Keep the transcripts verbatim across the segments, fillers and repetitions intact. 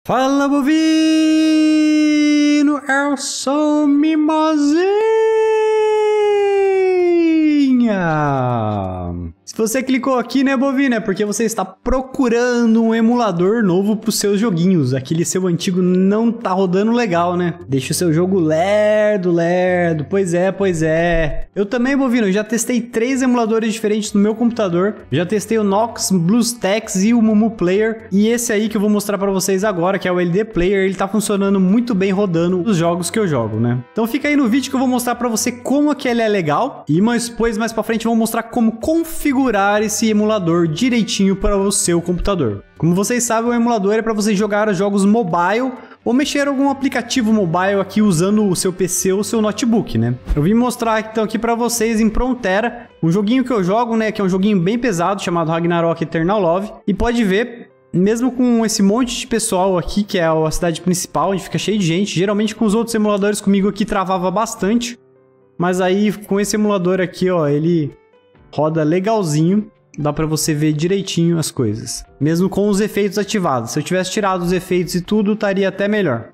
Fala, bovino! Eu sou Mimosinha! Se você clicou aqui, né, bovino, é porque você está procurando um emulador novo para os seus joguinhos. Aquele seu antigo não tá rodando legal, né? Deixa o seu jogo lerdo, lerdo. Pois é, pois é. Eu também, bovino, eu já testei três emuladores diferentes no meu computador. Já testei o Nox, BlueStacks e o Mumu Player. E esse aí que eu vou mostrar para vocês agora, que é o L D Player, ele tá funcionando muito bem rodando os jogos que eu jogo, né? Então fica aí no vídeo que eu vou mostrar para você como que ele é legal. E mais depois, mais para frente, eu vou mostrar como configurar esse emulador direitinho para o seu computador. Como vocês sabem, o emulador é para você jogar os jogos mobile ou mexer em algum aplicativo mobile aqui usando o seu P C ou o seu notebook, né? Eu vim mostrar então aqui para vocês em Prontera, um joguinho que eu jogo, né, que é um joguinho bem pesado chamado Ragnarok Eternal Love, e pode ver, mesmo com esse monte de pessoal aqui, que é a cidade principal, onde fica cheio de gente, geralmente com os outros emuladores comigo aqui travava bastante, mas aí com esse emulador aqui, ó, ele roda legalzinho, dá pra você ver direitinho as coisas. Mesmo com os efeitos ativados. Se eu tivesse tirado os efeitos e tudo, estaria até melhor.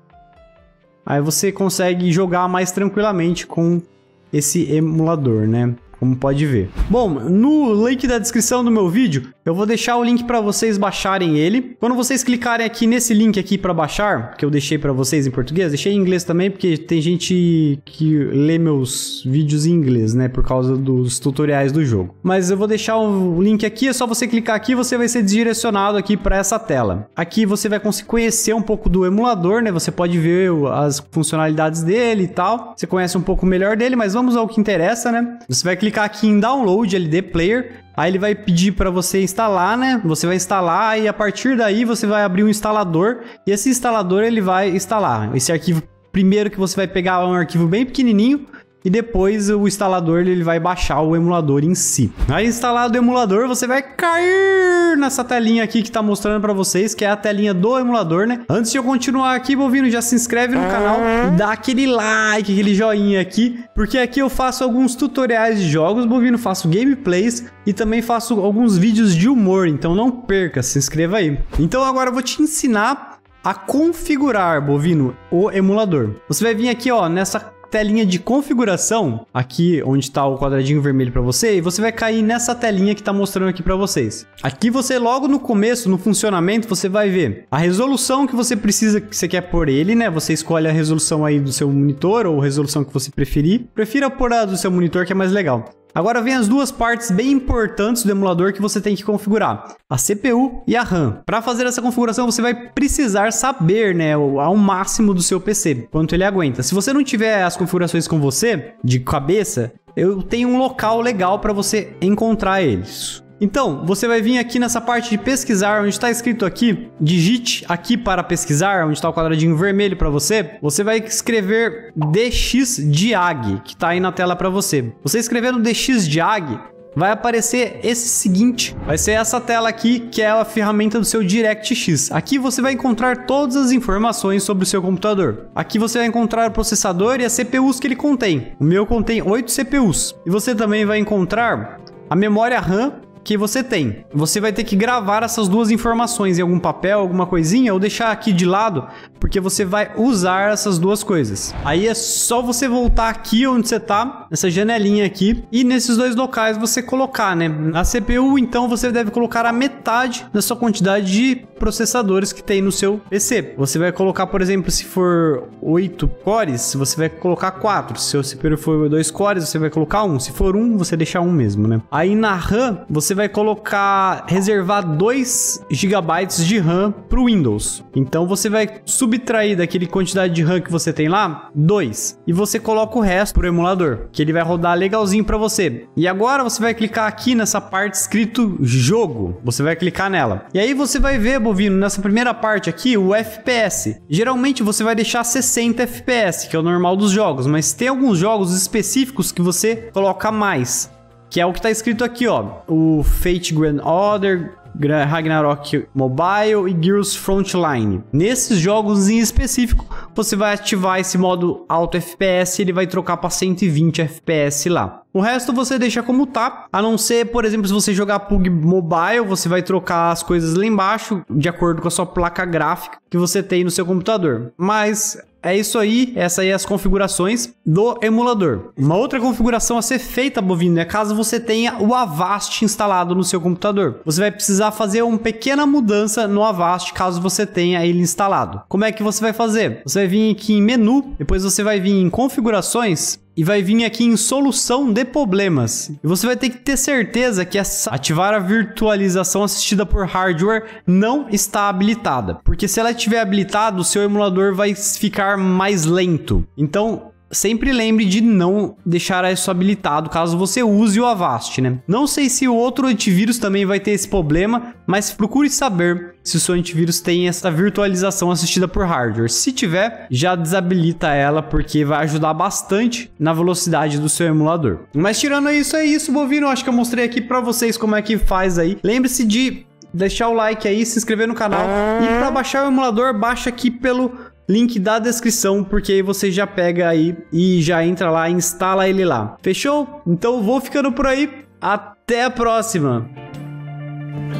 Aí você consegue jogar mais tranquilamente com esse emulador, né? Como pode ver. Bom, no link da descrição do meu vídeo, eu vou deixar o link para vocês baixarem ele. Quando vocês clicarem aqui nesse link aqui para baixar, que eu deixei para vocês em português, deixei em inglês também, porque tem gente que lê meus vídeos em inglês, né, por causa dos tutoriais do jogo. Mas eu vou deixar o link aqui, é só você clicar aqui e você vai ser direcionado aqui para essa tela. Aqui você vai conseguir conhecer um pouco do emulador, né, você pode ver as funcionalidades dele e tal. Você conhece um pouco melhor dele, mas vamos ao que interessa, né? Você vai clicar aqui em Download L D Player, aí ele vai pedir para você instalar, né? Você vai instalar e a partir daí você vai abrir um instalador e esse instalador ele vai instalar. Esse arquivo primeiro que você vai pegar é um arquivo bem pequenininho e depois o instalador ele vai baixar o emulador em si. Aí instalado o emulador, você vai cair nessa telinha aqui que tá mostrando para vocês, que é a telinha do emulador, né? Antes de eu continuar aqui, bovino, já se inscreve no canal e dá aquele like, aquele joinha aqui, porque aqui eu faço alguns tutoriais de jogos, bovino, faço gameplays e também faço alguns vídeos de humor, então não perca, se inscreva aí. Então agora eu vou te ensinar a configurar, bovino, o emulador. Você vai vir aqui, ó, nessa telinha de configuração, aqui onde está o quadradinho vermelho para você, e você vai cair nessa telinha que está mostrando aqui para vocês. Aqui você logo no começo, no funcionamento, você vai ver a resolução que você precisa, que você quer pôr ele, né? Você escolhe a resolução aí do seu monitor ou a resolução que você preferir. Prefira pôr a do seu monitor, que é mais legal. Agora vem as duas partes bem importantes do emulador que você tem que configurar, a C P U e a RAM. Para fazer essa configuração você vai precisar saber, né, ao máximo do seu P C, quanto ele aguenta. Se você não tiver as configurações com você, de cabeça, eu tenho um local legal para você encontrar eles. Então, você vai vir aqui nessa parte de pesquisar, onde está escrito aqui, digite aqui para pesquisar, onde está o quadradinho vermelho para você, você vai escrever D X Diag, que está aí na tela para você. Você escrevendo D X Diag, vai aparecer esse seguinte, vai ser essa tela aqui, que é a ferramenta do seu DirectX. Aqui você vai encontrar todas as informações sobre o seu computador. Aqui você vai encontrar o processador e as C P Us que ele contém. O meu contém oito C P Us. E você também vai encontrar a memória RAM que você tem. Você vai ter que gravar essas duas informações em algum papel, alguma coisinha, ou deixar aqui de lado, porque você vai usar essas duas coisas. Aí é só você voltar aqui onde você tá, nessa janelinha aqui, e nesses dois locais você colocar, né? Na C P U, então, você deve colocar a metade da sua quantidade de processadores que tem no seu P C. Você vai colocar, por exemplo, se for oito cores, você vai colocar quatro. Se o C P U for dois cores, você vai colocar um. Se for um, você deixa um mesmo, né? Aí na RAM, você vai colocar, reservar dois gigabytes de RAM para o Windows. Então você vai subtrair daquele quantidade de RAM que você tem lá, dois. E você coloca o resto pro emulador, que ele vai rodar legalzinho para você. E agora você vai clicar aqui nessa parte escrito jogo. Você vai clicar nela. E aí você vai ver, bovino, nessa primeira parte aqui, o F P S. Geralmente você vai deixar sessenta F P S, que é o normal dos jogos, mas tem alguns jogos específicos que você coloca mais, que é o que está escrito aqui, ó, o Fate Grand Order, Ragnarok Mobile e Gears Frontline. Nesses jogos em específico, você vai ativar esse modo alto F P S e ele vai trocar para cento e vinte F P S lá. O resto você deixa como tá, a não ser, por exemplo, se você jogar P U B G Mobile, você vai trocar as coisas lá embaixo, de acordo com a sua placa gráfica que você tem no seu computador. Mas é isso aí, essa aí é as configurações do emulador. Uma outra configuração a ser feita, bovino, é caso você tenha o Avast instalado no seu computador. Você vai precisar fazer uma pequena mudança no Avast, caso você tenha ele instalado. Como é que você vai fazer? Você vai vir aqui em menu, depois você vai vir em configurações, e vai vir aqui em solução de problemas. E você vai ter que ter certeza que essa ativar a virtualização assistida por hardware não está habilitada. Porque se ela estiver habilitada, o seu emulador vai ficar mais lento. Então, sempre lembre de não deixar isso habilitado caso você use o Avast, né? Não sei se o outro antivírus também vai ter esse problema, mas procure saber se o seu antivírus tem essa virtualização assistida por hardware. Se tiver, já desabilita ela, porque vai ajudar bastante na velocidade do seu emulador. Mas tirando isso, é isso, bovino. Acho que eu mostrei aqui pra vocês como é que faz aí. Lembre-se de deixar o like aí, se inscrever no canal. E pra baixar o emulador, baixa aqui pelo link da descrição, porque aí você já pega aí e já entra lá e instala ele lá. Fechou? Então vou ficando por aí. Até a próxima!